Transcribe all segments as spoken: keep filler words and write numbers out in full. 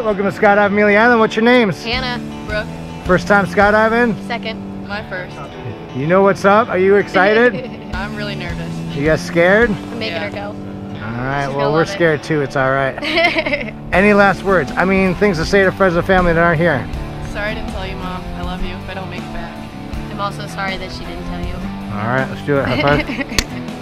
Welcome to Skydive Amelia Island. What's your names? Hannah. Brooke. First time skydiving? Second. My first. You know what's up? Are you excited? I'm really nervous. You guys scared? I'm making yeah. her go. Alright, She's well we're scared it. too, it's alright. Any last words? I mean, things to say to friends and family that aren't here. Sorry I didn't tell you, Mom. I love you if I don't make it back. I'm also sorry that she didn't tell you. Alright, let's do it. High five.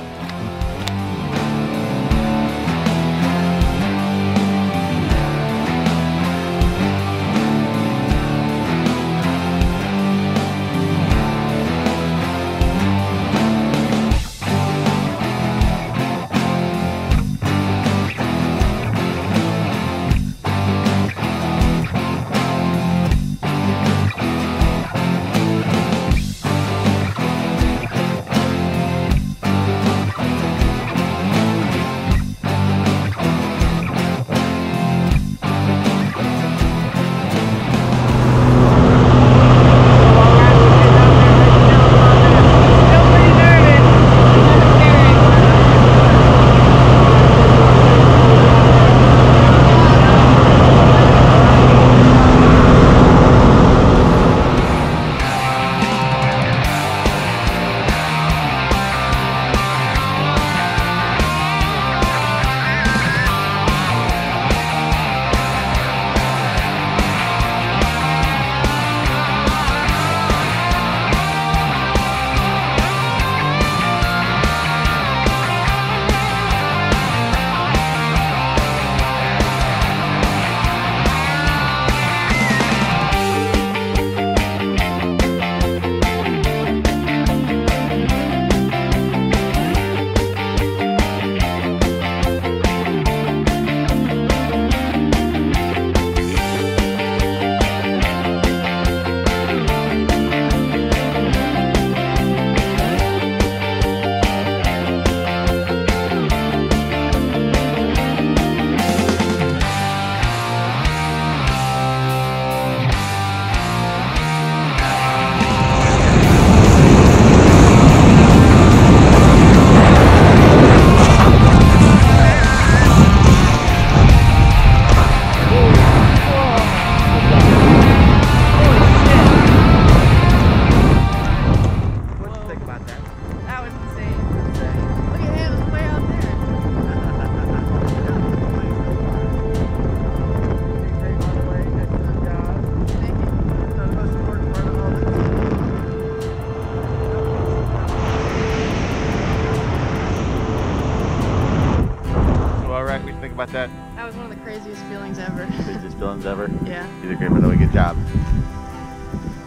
About that? That was one of the craziest feelings ever. Craziest feelings ever? Yeah. You did great, by the way. Good job.